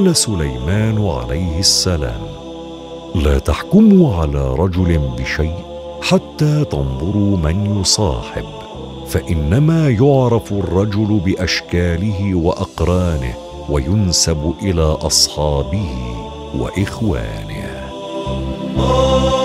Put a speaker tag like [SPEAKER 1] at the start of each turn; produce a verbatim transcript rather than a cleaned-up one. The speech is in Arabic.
[SPEAKER 1] قال سليمان عليه السلام: لا تحكموا على رجل بشيء حتى تنظروا من يصاحب، فإنما يعرف الرجل بأشكاله وأقرانه وينسب إلى أصحابه وإخوانه.